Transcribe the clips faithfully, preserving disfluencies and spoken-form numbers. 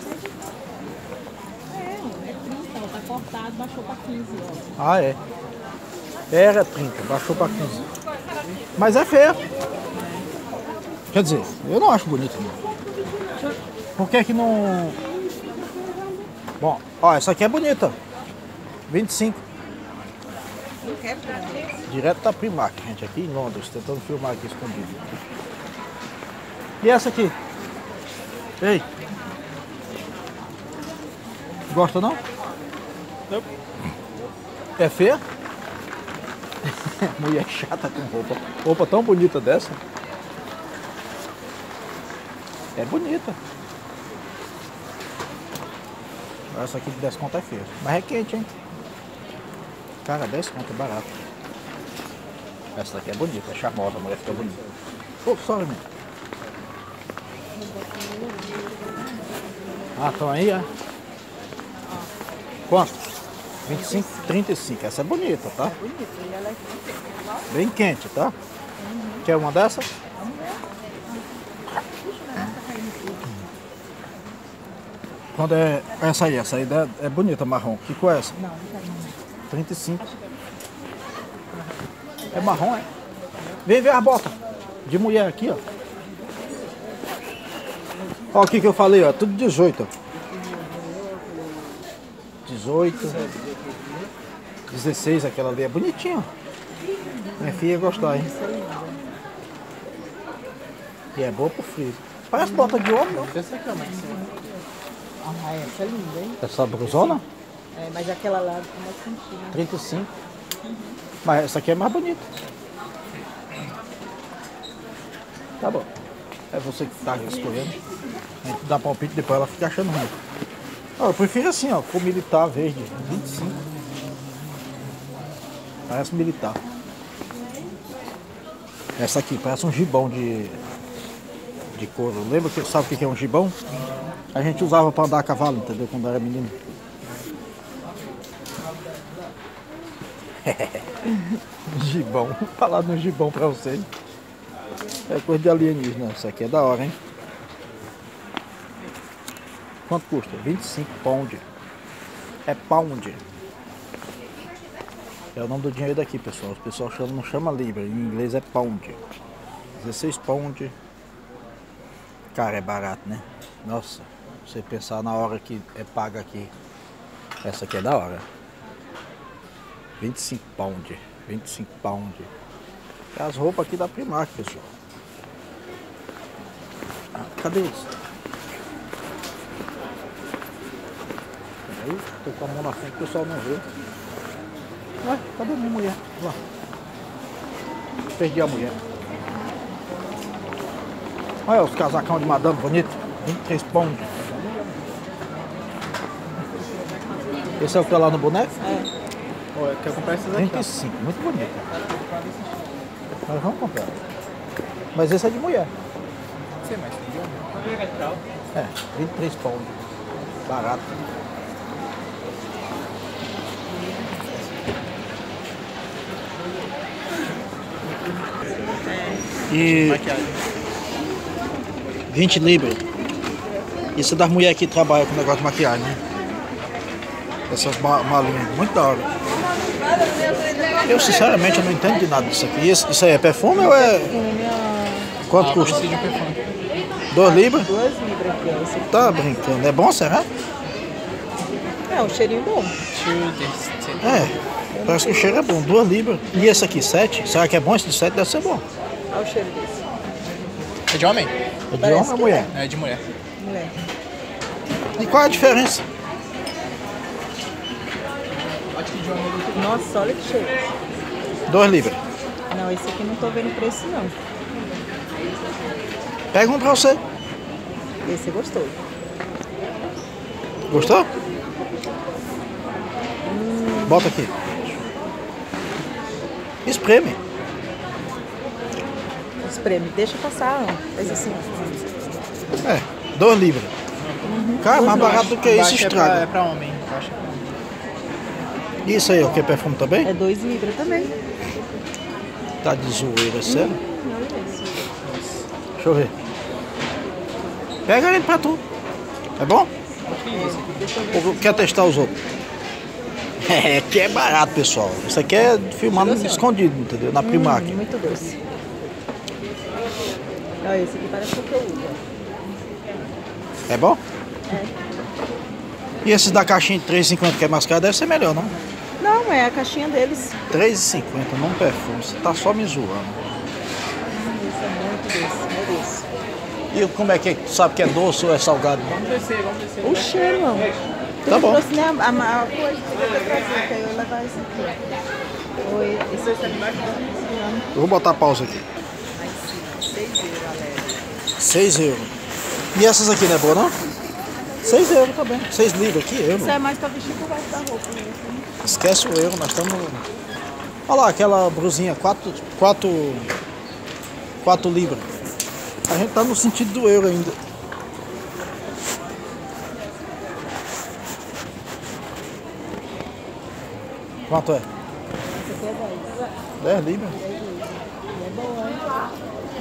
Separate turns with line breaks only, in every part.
É, é trinta, ó, tá cortado, baixou pra quinze, ó.
Ah, é. Era trinta, baixou pra quinze. Mas é feia. Quer dizer, eu não acho bonito, não. Por que que não... Bom, ó, essa aqui é bonita. vinte e cinco. Direto da Primark, gente, aqui em Londres, tentando filmar aqui escondido. E essa aqui? Ei! Gosta não?
Não.
É feia? Mulher chata com roupa. Roupa tão bonita dessa. É bonita. Essa aqui de dez conto é feia. Mas é quente, hein? Cara, dez conto é barato. Essa daqui é bonita, é charmosa, a mulher fica bonita. Ô, sorry, meu. Ah, estão aí, é? Quanto? vinte e cinco, trinta e cinco. Essa é bonita, tá?
Bonita, e ela é quente.
Bem quente, tá? Uhum. Quer uma dessa? Quando é essa aí, essa aí é, é bonita, marrom. Que cor é essa?
Não, não quero não.
trinta e cinco. É marrom, é? Vem ver a bota de mulher aqui, ó. Ó, o que que eu falei, ó. Tudo dezoito, ó. dezoito. dezesseis, aquela ali é bonitinha. Minha filha ia gostar, hein? E é boa pro frio. Parece bota de homem, não?
Essa aqui é mais
Ah, essa é linda, hein?
Essa brusona?
É, mas aquela lá é mais quentinha.
trinta e cinco. Mas essa aqui é mais bonita. Tá bom. É você que tá escolhendo. A gente dá palpite, depois ela fica achando ruim. Ó, eu prefiro assim, ó, com militar verde. vinte e cinco. Parece militar. Essa aqui parece um gibão de, de couro. Lembra que sabe o que é um gibão? A gente usava para andar a cavalo, entendeu? Quando era menino. Gibão. Vou falar de um gibão pra vocês. É coisa de alienígena. Isso aqui é da hora, hein? Quanto custa? vinte e cinco pound. É pound. É o nome do dinheiro daqui, pessoal. O pessoal chama, não chama libra. Em inglês é pound. dezesseis pound. Cara, é barato, né? Nossa. Você pensar na hora que é paga aqui. Essa aqui é da hora. vinte e cinco pound. vinte e cinco pound. É as roupas aqui da Primark, pessoal. Ah, cadê isso? Aí, tô com a mão na frente, o pessoal não vê. Ué, cadê minha mulher? Lá. Perdi a mulher. Olha os casacão de madame bonito. vinte e três pound. Esse é o que tá lá no boneco?
É.
Olha, quer comprar essas aqui?
trinta e cinco, muito bonito. Nós vamos comprar. Mas esse é de mulher.
Sei, mas tem de homem.
É, vinte e três pound. Barato. E
Maquiagem.
vinte libras. Isso é das mulheres que trabalham com negócio de maquiagem, né? Essas ma- malinhas, muito da hora. Eu sinceramente eu não entendo de nada disso aqui. Isso, isso aí é perfume ou é. Quanto custa?
Precisa de um perfume.
dois libras?
Duas libras aqui, ó. Esse aqui.
Tá brincando. É bom, será?
É, um cheirinho bom.
Two, this, ten.
É. Parece que o cheiro é bom. duas libras. E esse aqui, sete? Será que é bom? Esse de sete deve ser bom.
Olha o cheiro desse.
É de homem?
É de
Parece
homem ou
que
mulher?
É de mulher.
Mulher.
E qual é a diferença?
Acho que de homem é do
Nossa, olha que cheiro.
dois libras.
Não, esse aqui não tô vendo preço, não.
Pega um pra você.
Esse você gostou.
Gostou? Bota aqui. Espreme.
Espreme. Deixa passar, ó. Faz assim.
É, dois libras. Cara, mais barato do que isso,
Embaixo é pra, é
estraga.
pra homem. Embaixo é pra homem.
Isso aí, o que é perfume também?
É dois libras também.
Tá de zoeira, sério?
Olha isso.
Deixa eu ver. Pega ele pra tu. É bom? Ou quer testar os outros? É, que é barato, pessoal. Isso aqui é filmado escondido, entendeu? Na Primark.
Hum, muito doce. Olha, esse aqui parece conteúdo.
É bom?
É.
E esses da caixinha de três e cinquenta que é mais caro, deve ser melhor, não?
Não, é a caixinha deles.
três e cinquenta num perfume. Você tá só me zoando.
Hum, esse é muito doce, é doce.
E como é que é? Tu sabe que é doce ou é salgado?
Vamos descer, vamos descer.
O cheiro, não. Tu
Tá bom.
trouxe, né, a, a, a coisa que você vai trazer, que aí eu vou levar esse aqui, ó. Oi, esse aqui embaixo do
Eu vou botar pausa aqui.
seis euros, galera.
seis euros. E essas aqui não é boa, não? seis euros também. seis libras aqui, euro.
Isso é mais pra vestir por baixo da roupa, né?
Esquece o euro, nós estamos... Olha lá, aquela brusinha, quatro, quatro, quatro libras. A gente tá no sentido do euro ainda. Quanto é?
Esse aqui é dez.
dez libras.
E é boa, hein?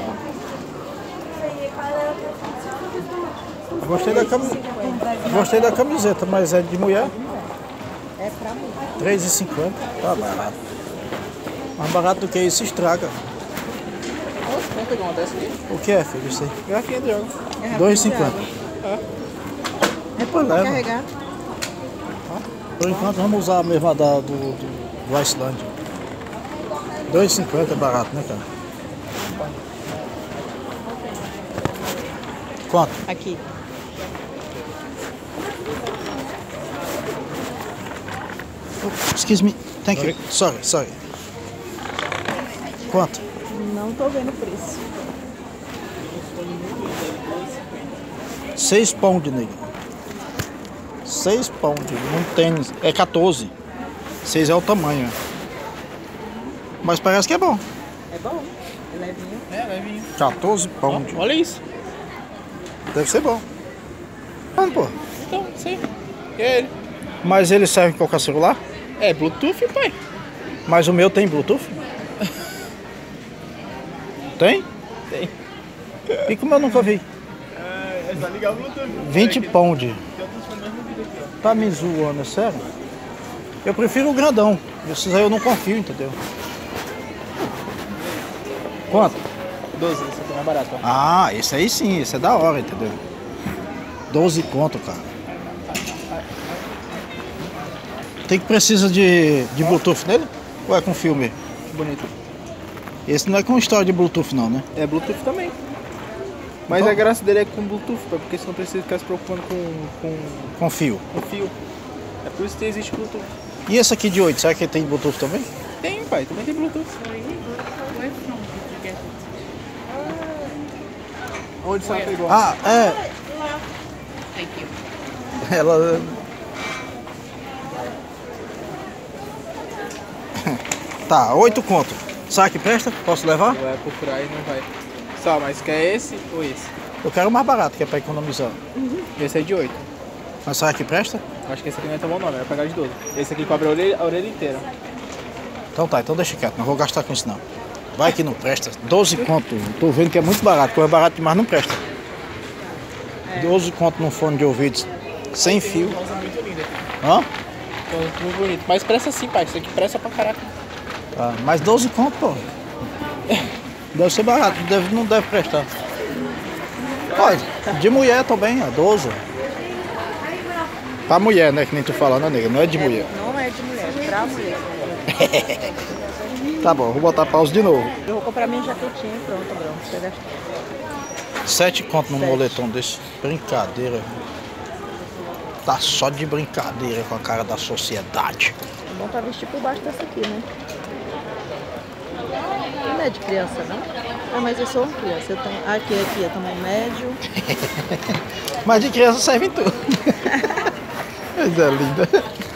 Eu Gostei da, cami... Gostei da camiseta, mas é de mulher.
É pra mim.
três e cinquenta. Tá barato. Mais barato do que isso, estraga.
Nossa, vamos pegar uma dessa aqui.
O que é, filho? Isso aí?
Garrafinha de água.
dois e cinquenta.
É pra
leva.
carregar.
Por enquanto vamos usar a mesma da, do, do, do Iceland. dois e cinquenta é barato, né, cara? Quanto?
Aqui.
Oh, excuse me. Thank you. Sorry, sorry. Quanto?
Não tô vendo o preço.
seis pounds, nego. seis pounds. Num tênis. É quatorze. seis é o tamanho. Mas parece que é bom.
É bom? É levinho.
É, levinho.
quatorze pounds.
Olha isso.
Deve ser bom. Mano, pô.
Então, sim. E ele?
Mas ele serve em qualquer celular?
É Bluetooth, pai.
Mas o meu tem Bluetooth? Tem?
Tem.
E como eu nunca vi?
É, é só ligar o Bluetooth.
vinte pounds.
Tem outros fones mesmo vídeo aqui, ó.
Tá me zoando, é sério? Eu prefiro o grandão. Esses aí eu não confio, entendeu? Quanto?
doze, esse aqui é mais barato, ó.
Ah, esse aí sim, esse é da hora, entendeu? doze conto, cara. Tem que precisa de, de Bluetooth nele? Ou é com fio mesmo?
Que bonito.
Esse não é com história de Bluetooth não, né?
É Bluetooth também. Mas
Então-
a graça dele é com Bluetooth, pai, porque você não precisa ficar se preocupando com, com,
Com fio.
com fio. É por isso que existe Bluetooth.
E esse aqui de oito, será que ele tem Bluetooth também?
Tem, pai, também tem Bluetooth. Onde você pegou?
Ah, é. Ela. Tá, oito conto. Será que presta? Posso levar?
Vai procurar e não vai. Só, mas quer esse ou esse?
Eu quero o mais barato, que é pra economizar.
Esse é de oito.
Mas será que presta?
Acho que esse aqui não é tão bom não, vai pegar de doze. Esse aqui cobre a orelha, a orelha inteira.
Então tá, então deixa quieto, não vou gastar com isso não. Vai que não presta. doze conto. Tô vendo que é muito barato, coisa barato demais não presta. doze conto num fone de ouvido sem fio.
Rosa muito linda.
Hã?
Então, muito bonito. Mas presta sim, pai. Isso aqui presta pra caraca.
Tá, mas doze conto, pô. Deve ser barato, deve, não deve prestar. Olha, de mulher também, é doze. Pra mulher, né? Que nem tu fala, né, nega? Não é de mulher.
Não é de mulher, é pra mulher.
Tá bom, vou botar pausa de novo.
Eu vou comprar minha jaquetinha e pronto, Bruno. Você gastar.
Sete conto num
Sete.
moletom desse. Brincadeira. Tá só de brincadeira com a cara da sociedade.
É bom pra vestir por baixo dessa aqui, né? Não é de criança, não? Ah, mas eu sou uma criança. Eu tenho... Aqui, aqui, é tamanho médio.
Mas de criança serve em tudo. Mas é linda.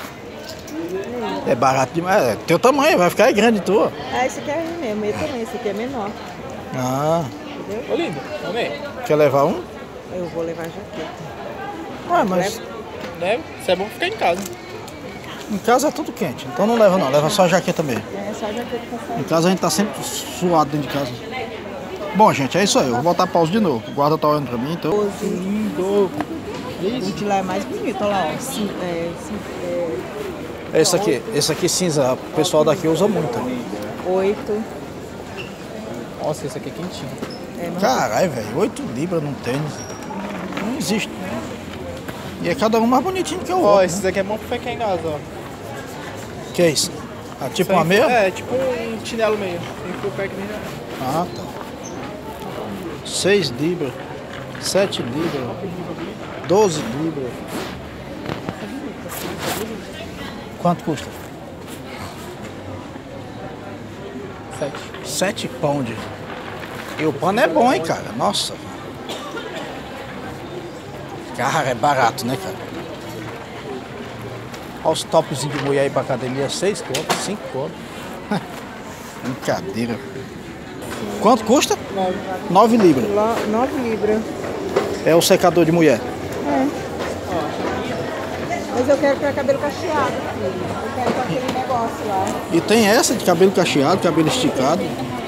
É barato demais. É teu tamanho, vai ficar grande tua.
Ah, esse aqui é mesmo, meu também. Esse aqui é menor.
Ah,
Entendeu?
Ô lindo, amei.
quer levar um?
Eu vou levar a jaqueta.
Ué, mas
Leva.
Leve. Isso é bom ficar em casa.
em casa é tudo quente. Então não leva não, leva só a jaqueta mesmo.
É só a jaqueta pra sair.
Em casa a gente tá sempre suado dentro de casa. Bom, gente, é isso aí. Eu vou botar pausa de novo. O guarda tá olhando pra mim, então.
Lindo.
O de lá é mais bonito, olha lá, ó. Sim, é, sim, é,
Esse aqui, esse aqui cinza, o pessoal daqui usa muito.
oito.
Nossa, esse aqui é quentinho.
É, mas
Caralho, velho, oito libras num tênis. Não existe. E é cada um mais bonitinho que o
Ó,
outro.
esses aqui é bom pra ficar em casa, ó.
Que é isso? Ah, tipo
Isso
uma
aí-
meia?
É, tipo um chinelo meio. Tem full pack nem já.
Ah, tá. seis libras, sete libras, doze libras. Quanto custa?
Sete.
sete pound. E o pano é bom, hein, cara? Nossa. Cara, é barato, né, cara? Olha os topzinhos de mulher aí pra academia, seis contos, cinco contos. Brincadeira. Quanto custa? nove libras.
lá, nove libras.
É o secador de mulher.
Mas eu quero pra cabelo cacheado, filho. Eu quero com aquele negócio lá.
E tem essa de cabelo cacheado, cabelo esticado.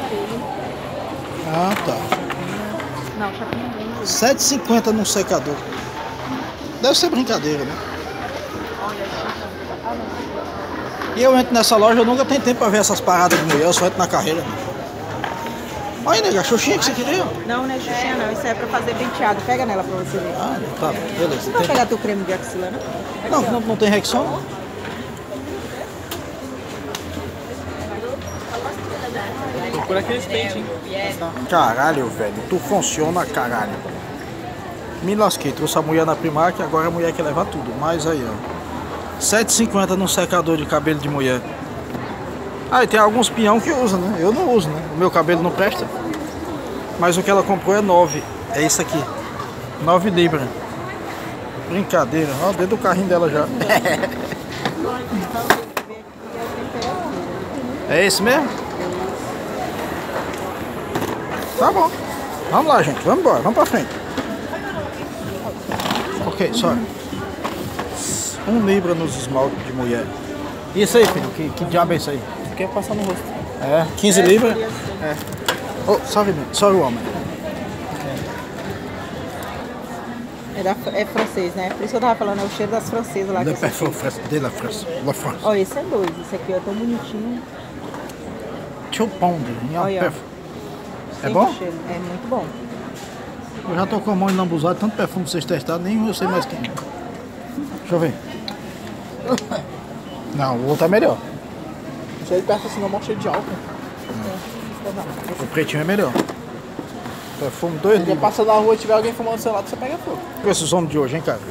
Ah, tá.
Não, chapinha.
sete e cinquenta num secador. Deve ser brincadeira, né? E eu entro nessa loja, eu nunca tenho tempo pra ver essas paradas de mulher, eu só entro na carreira. Olha aí, nega, a Xuxinha que você queria?
Não, não é xuxinha não. Isso é pra fazer penteado. Pega nela pra você ver.
Ah, tá, beleza.
Você vai
Tem-
pegar teu creme de axila, né?
Não, não, não tem Rexona?
Procura aqueles pentes, hein?
Caralho, velho, tu funciona, caralho. Me lasquei, trouxe a mulher na Primark, agora a mulher quer levar tudo. Mas aí, ó. sete e cinquenta num secador de cabelo de mulher. Ah, e tem alguns peão que usa, né? Eu não uso, né? O meu cabelo não presta. Mas o que ela comprou é nove. É isso aqui. nove libras. Brincadeira. Ó, dentro do carrinho dela já. É esse mesmo? Tá bom. Vamos lá, gente. Vamos embora. Vamos pra frente. Ok, só. Um libra nos esmaltes de mulher. E isso aí, filho? Que, que diabo é isso aí?
Isso aqui é passar no rosto.
É, quinze libras?
É.
Oh, sorry, man. Sorry, woman.
É, da, é francês, né? Por isso que eu tava falando, é o cheiro das francesas lá. Que
Le
eu senti.
parfum France, de la France. La France.
Ó, esse é dois. Esse aqui ó, é tão bonitinho.
Two pound. em
Olha, ó.
perfume. É
Sente
bom?
o cheiro. É muito bom.
Eu já tô com a mão lambuzada, tanto perfume que vocês testaram, nem eu sei mais quem. Deixa eu ver. Não, o outro é melhor.
Deixa ele perto assim, não, mó cheio de álcool.
O pretinho é melhor. Perfume dois
Se você
libras.
passa na rua e tiver alguém fumando do seu lado, você pega fogo.
Com esses homens de hoje, hein, cara?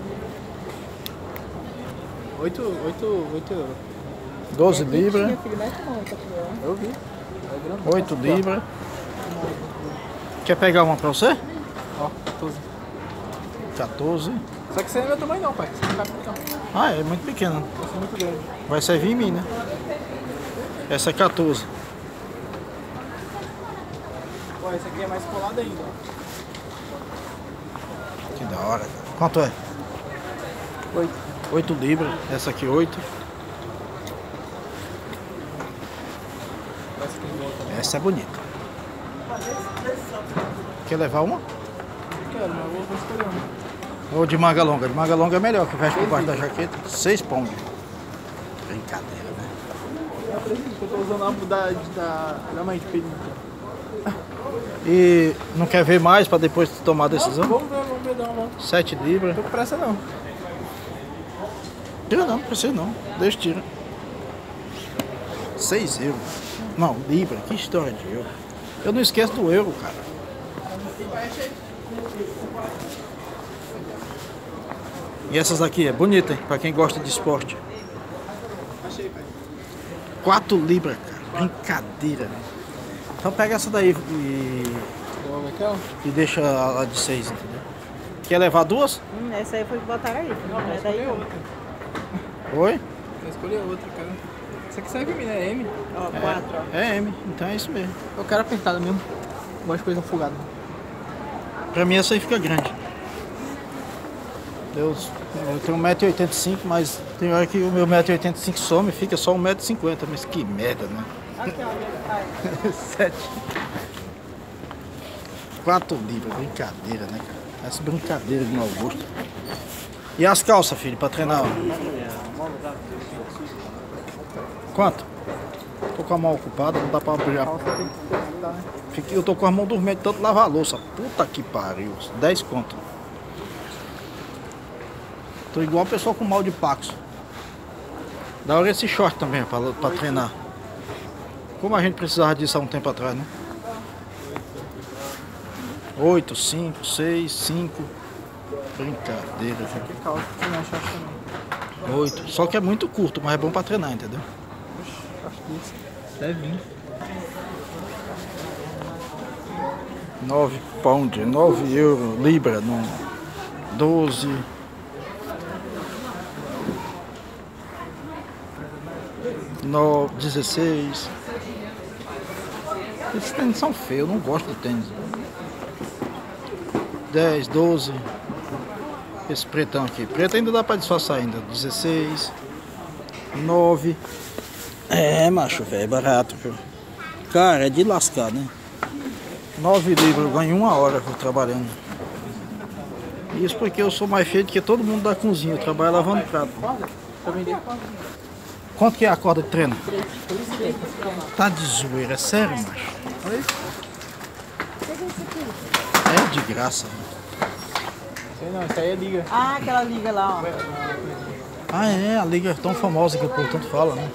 oito, oito, oito euros.
doze libras.
Meu filho, mete a mão aqui, ó.
Eu vi. É grande.
oito libras. Quer pegar uma pra você?
Ó, quatorze.
quatorze.
Só que você não é meu tamanho não, pai. Você não cabe não.
Ah, é muito pequeno.
Você é muito grande.
Vai servir em mim, né? Essa é quatorze.
Ó, esse aqui é mais colado ainda, ó.
Que da hora, cara. Quanto é?
Oito.
oito libras. Essa aqui, oito.
Essa aqui é outra.
Essa é bonita. Quer levar uma?
Quero, mas eu vou escolher uma.
Ou de manga longa? De manga longa é melhor, que veste por baixo da jaqueta. seis pounds. Brincadeira, né?
Eu acredito que eu tô usando a da, da, da mãe de filho.
E não quer ver mais pra depois tomar a decisão?
Vamos ver, vamos ver, dá uma volta.
sete libras.
Não tô com pressa não.
Tira não, não precisa não. Deixa tira. seis euros. Não, libra. Que história de euro. Eu não esqueço do euro, cara. E essas aqui é bonita, hein? Pra quem gosta de esporte.
Achei, pai.
quatro libras, cara. Brincadeira, né? Então pega essa daí e,
Vamos ver aqui, ó.
e deixa a de seis, entendeu? Quer levar duas?
Hum, essa aí foi que botaram aí.
Não,
Não
vou
é daí
escolher
não.
outra.
Oi?
Vou escolher outra, cara. Essa aqui serve pra mim, né? É M.
Ó, quatro, ó.
É M, então é isso mesmo.
Eu quero apertada mesmo. Gosto de coisa folgada.
Pra mim essa aí fica grande. Eu, eu tenho um metro e oitenta e cinco, mas tem hora que o meu um metro e oitenta e cinco some e fica só um metro e cinquenta. Mas que merda, né?
Aqui, ó. Vai.
sete. quatro libras, brincadeira, né, cara? Essa brincadeira de mau gosto. E as calças, filho, pra treinar? Quanto? Tô com a mão ocupada, não dá pra abrir. Eu tô com as mãos dormentes, tanto lavar a louça. Puta que pariu. dez conto. Tô igual a pessoa com mal de paxo. Da hora esse short também, pra, pra treinar. Como a gente precisava disso há um tempo atrás, né? oito, cinco, seis, cinco. Brincadeira,
Que calça que você acha também.
oito. Só que é muito curto, mas é bom pra treinar, entendeu?
Acho que isso deve vir.
nove pound, nove euros, libra, no doze. nove, dezesseis. Esses tênis são feios, eu não gosto de tênis. dez, doze. Esse pretão aqui. Preto ainda dá pra disfarçar ainda. dezesseis. nove. É, macho, velho, é barato, viu? Cara, é de lascar, né? nove libras, eu ganho uma hora viu, trabalhando. Isso porque eu sou mais feio do que todo mundo da cozinha. Eu trabalho lavando prato.
Pra vender?
Quanto que é a corda de treino? Tá de zoeira, é sério, macho? É de graça.
Sei não, isso aí é liga.
Ah, aquela liga lá, ó.
Ah, é, a liga é tão famosa que o povo tanto fala, né?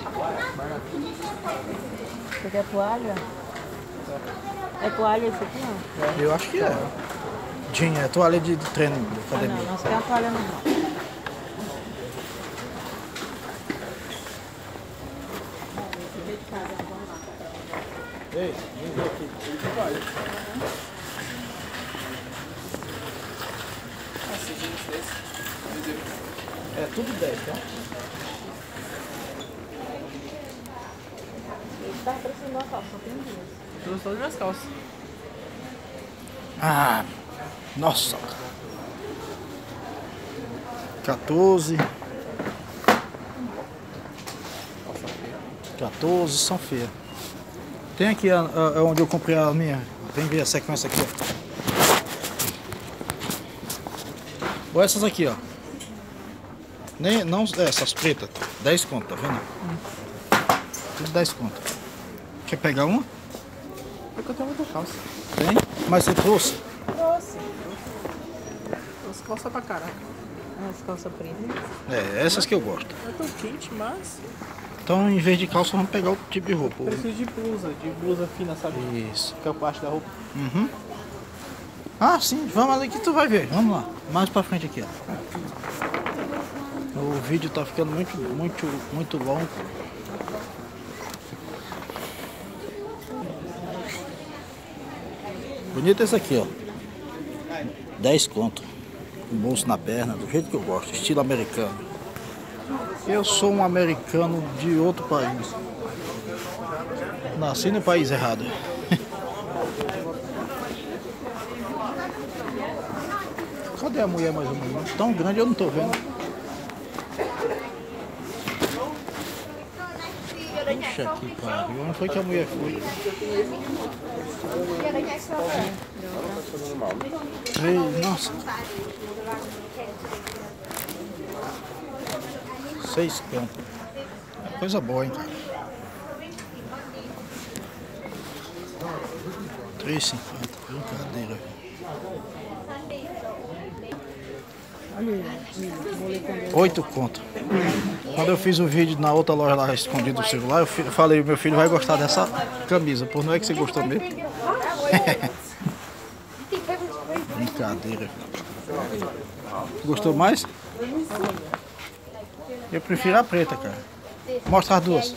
Você quer toalha? É toalha esse aqui, ó?
Eu acho que é. Jean, é toalha de, de treino de
Ah,
academia.
não, não se quer a toalha não.
Ei, vem ver aqui.
É tudo dez, tá?
Tá parecendo uma calça, só tem duas.
Eu trouxe todas as minhas calças.
Ah, nossa. quatorze. quatorze são feias. Tem aqui a, a, onde eu comprei a minha. Vem ver a sequência aqui, ó. Ou essas aqui, ó. Nem, não, essas pretas. dez conto, tá vendo? Tudo dez conto. Quer pegar uma?
É que eu tenho muita calça.
Tem? Mas você trouxe?
Trouxe.
Trouxe calça pra caraca.
As calças pretas.
É, essas que eu gosto.
Eu tô quente, mas
Então, em vez de calça, vamos pegar outro tipo de roupa.
preciso de blusa, de blusa fina, sabe?
Isso.
Que é parte da roupa.
Uhum. Ah, sim. Vamos ali que tu vai ver. Vamos lá. Mais pra frente aqui, ó. O vídeo tá ficando muito, muito, muito longo. Bonito esse aqui, ó. dez conto. Com bolso na perna, do jeito que eu gosto. Estilo americano. Eu sou um americano de outro país. Nasci no país errado. Cadê a mulher mais ou menos? Tão grande eu não tô vendo. Puxa que pariu. Onde foi que a mulher foi? Ei, nossa. Seis conto. Coisa boa, hein, cara. Três e cinquenta. Brincadeira. Oito conto. Quando eu fiz o vídeo na outra loja lá escondido do celular, eu falei, meu filho vai gostar dessa camisa. Pô, não é que você gostou mesmo? Brincadeira. Gostou mais? Eu prefiro a preta, cara. Mostra as duas.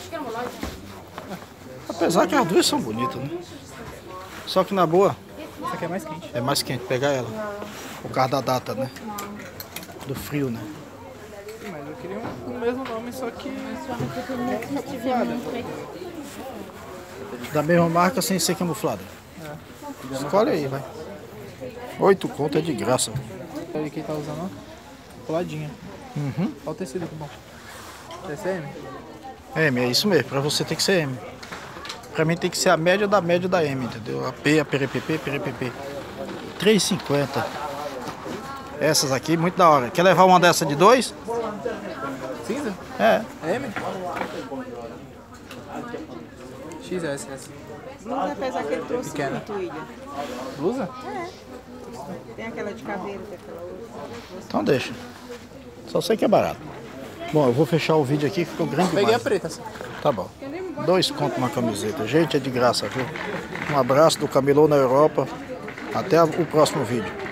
Apesar que as duas são bonitas, né? Só que na boa,
Essa aqui é mais quente.
é mais quente pegar ela. Por causa da data, né? Do frio, né?
Mas eu queria um, o mesmo nome, só que
Da mesma marca sem ser camuflada. Escolhe aí, vai. Oito conto é de graça.
olha quem tá usando, ó. Coladinha.
Uhum.
Olha o tecido que bom. Esse é M?
M, é isso mesmo. Pra você tem que ser M. Pra mim tem que ser a média da média da M, entendeu? A P, a P R P P, P R P P. três e cinquenta. Essas aqui, muito da hora. Quer levar uma dessa de dois?
Cinza?
É.
M? X S S.
Blusa, apesar que ele trouxe
Pequena.
muito, William.
Blusa?
É. Tem aquela de caveira, tem aquela outra.
Então deixa. Só sei que é barato. Bom, eu vou fechar o vídeo aqui que ficou grande
Peguei a
demais.
preta.
Tá bom. Dois contos uma camiseta. Gente, é de graça, viu? Um abraço do Camelô na Europa. Até o próximo vídeo.